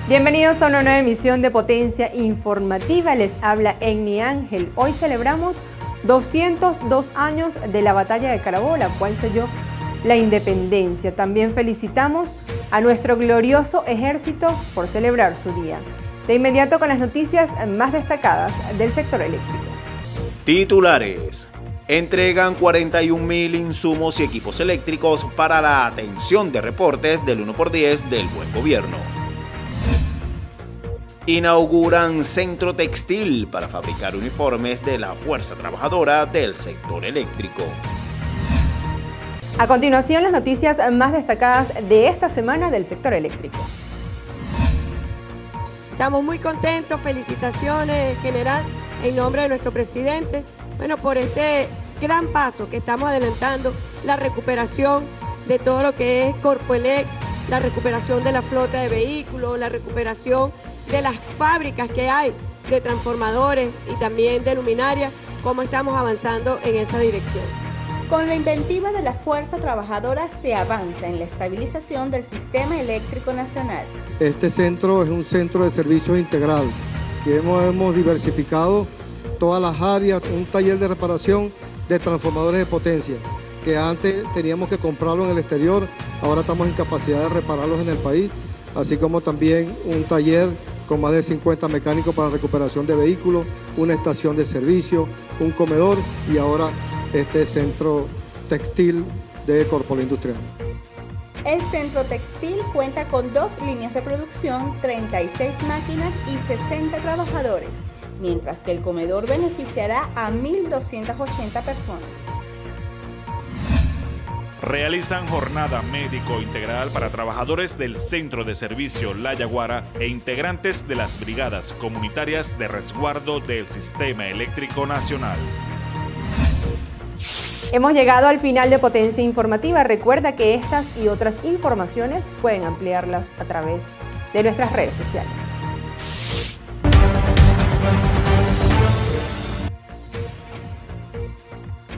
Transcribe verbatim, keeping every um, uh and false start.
Bienvenidos a una nueva emisión de Potencia Informativa. Les habla Enni Ángel. Hoy celebramos doscientos dos años de la Batalla de Carabobo, la cual selló la independencia. También felicitamos a nuestro glorioso ejército por celebrar su día. De inmediato con las noticias más destacadas del sector eléctrico. Titulares. Entregan cuarenta y un mil insumos y equipos eléctricos para la atención de reportes del uno por diez del buen gobierno. Inauguran centro textil para fabricar uniformes de la fuerza trabajadora del sector eléctrico. A continuación, las noticias más destacadas de esta semana del sector eléctrico. Estamos muy contentos, felicitaciones, general, en nombre de nuestro presidente, bueno, por este gran paso que estamos adelantando, la recuperación de todo lo que es Corpoelec, la recuperación de la flota de vehículos, la recuperación de las fábricas que hay de transformadores y también de luminarias, cómo estamos avanzando en esa dirección. Con la inventiva de la fuerza trabajadora se avanza en la estabilización del sistema eléctrico nacional. Este centro es un centro de servicios integral, que hemos, hemos diversificado todas las áreas, un taller de reparación de transformadores de potencia, que antes teníamos que comprarlo en el exterior, ahora estamos en capacidad de repararlos en el país, así como también un taller con más de cincuenta mecánicos para recuperación de vehículos, una estación de servicio, un comedor y ahora este centro textil de Corpoelec Industrial. El centro textil cuenta con dos líneas de producción, treinta y seis máquinas y sesenta trabajadores, mientras que el comedor beneficiará a mil doscientas ochenta personas. Realizan jornada médico integral para trabajadores del Centro de Servicio La Yaguara e integrantes de las brigadas comunitarias de resguardo del Sistema Eléctrico Nacional. Hemos llegado al final de Potencia Informativa. Recuerda que estas y otras informaciones pueden ampliarlas a través de nuestras redes sociales.